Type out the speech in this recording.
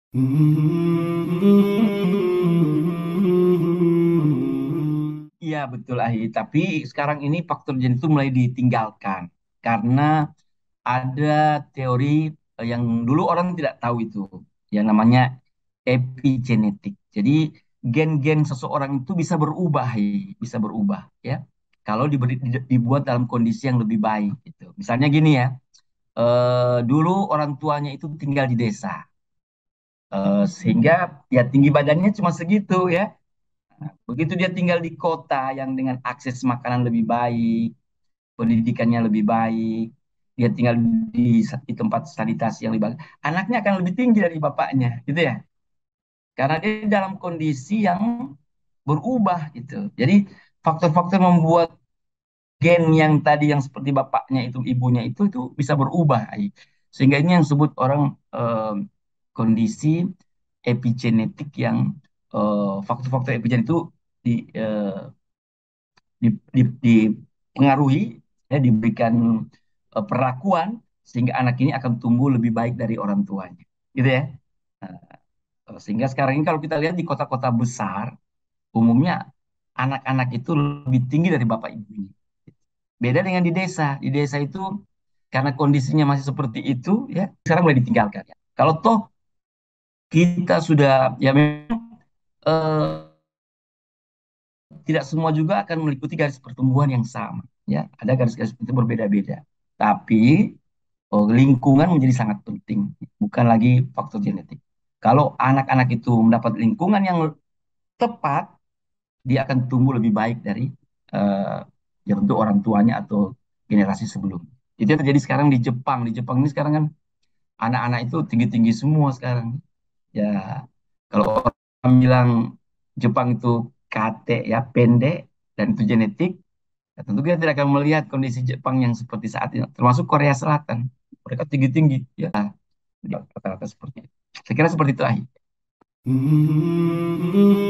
Iya betul Ahi, tapi sekarang ini faktor gen itu mulai ditinggalkan karena ada teori yang dulu orang tidak tahu itu, yang namanya epigenetik. Jadi gen-gen seseorang itu bisa berubah, Hi, bisa berubah ya. Kalau dibuat dalam kondisi yang lebih baik gitu. Misalnya gini ya, dulu orang tuanya itu tinggal di desa, sehingga ya tinggi badannya cuma segitu ya. Begitu dia tinggal di kota yang dengan akses makanan lebih baik, pendidikannya lebih baik, dia tinggal di tempat sanitasi yang lebih baik, anaknya akan lebih tinggi dari bapaknya, gitu ya. Karena dia dalam kondisi yang berubah gitu. Jadi faktor-faktor membuat gen yang tadi yang seperti bapaknya itu, ibunya itu bisa berubah. Sehingga ini yang disebut orang kondisi epigenetik yang faktor-faktor epigenetik itu di, eh, dipengaruhi, ya, diberikan perlakuan sehingga anak ini akan tumbuh lebih baik dari orang tuanya, gitu ya. Sehingga sekarang ini kalau kita lihat di kota-kota besar, umumnya anak-anak itu lebih tinggi dari bapak ibunya. Beda dengan di desa. Di desa itu karena kondisinya masih seperti itu, ya sekarang mulai ditinggalkan. Ya. Kalau toh kita sudah ya memang tidak semua juga akan mengikuti garis pertumbuhan yang sama. Ya, ada garis-garis itu berbeda-beda. Tapi lingkungan menjadi sangat penting, bukan lagi faktor genetik. Kalau anak-anak itu mendapat lingkungan yang tepat, dia akan tumbuh lebih baik dari eh, ya tentu orang tuanya atau generasi sebelumnya. Itu yang terjadi sekarang di Jepang. Di Jepang ini sekarang kan anak-anak itu tinggi-tinggi semua sekarang. Ya, kalau orang bilang Jepang itu kate ya pendek dan itu genetik, ya tentu kita tidak akan melihat kondisi Jepang yang seperti saat ini, termasuk Korea Selatan. Mereka tinggi-tinggi, ya, rata-rata seperti itu. Saya kira seperti itu, Ahi.